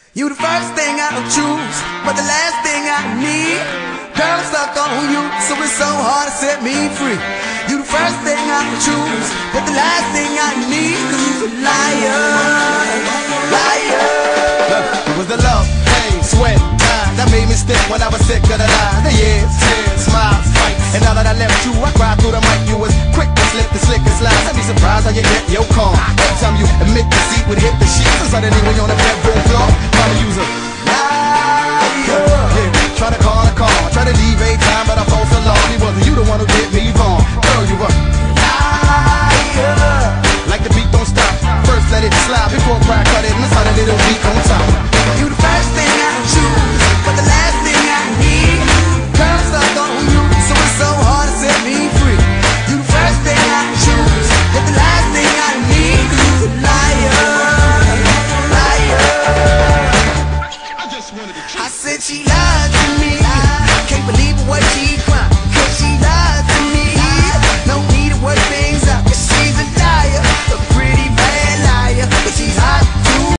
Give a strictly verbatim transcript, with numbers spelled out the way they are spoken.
You the first thing I don't choose, but the last thing I need. Girl, I'm stuck on you, so it's so hard to set me free. You the first thing I don't choose, but the last thing I need. Cause you's a liar, liar. It was the love, pain, sweat, time that made me stick when I was sick of the line. The years, tears, smiles, fights. And now that I left you, I cried through the mic. You was quick to slip the slick and slide. I'd be surprised how you get your calm. Every time you admit the seat would hit the sheets. And suddenly when you're on the bedroom floor, mama use a liar. Yeah, try to call a call, try to leave a time, but I fought so long. It wasn't you the one who did me wrong. Girl, you were liar. Like the beat don't stop. First let it slide before crack cut it, and it's on a little beat on top. You the first thing I choose, but the last thing I need. Girl, I'm stuck on you, so it's so hard to set me free. You the first thing I choose, but the last thing I need. Cause you's a liar, liar. I said she lied to me. Can't believe what she